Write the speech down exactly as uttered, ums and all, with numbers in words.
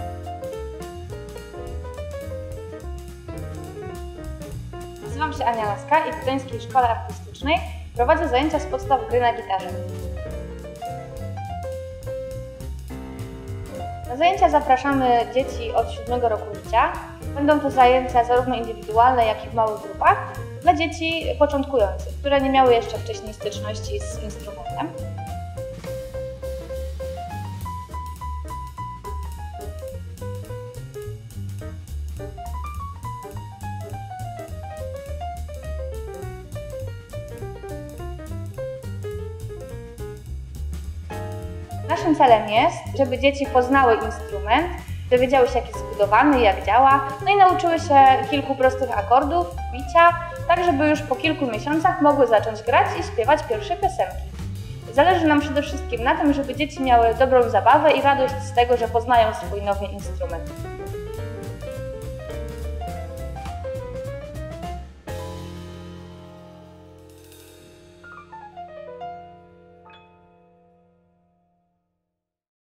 Nazywam się Ania Laska i w Gdańskiej Szkole Artystycznej prowadzę zajęcia z podstaw gry na gitarze. Na zajęcia zapraszamy dzieci od siódmego roku życia. Będą to zajęcia zarówno indywidualne, jak i w małych grupach dla dzieci początkujących, które nie miały jeszcze wcześniej styczności z instrumentem. Naszym celem jest, żeby dzieci poznały instrument, dowiedziały się, jak jest zbudowany, jak działa, no i nauczyły się kilku prostych akordów, bicia, tak żeby już po kilku miesiącach mogły zacząć grać i śpiewać pierwsze piosenki. Zależy nam przede wszystkim na tym, żeby dzieci miały dobrą zabawę i radość z tego, że poznają swój nowy instrument.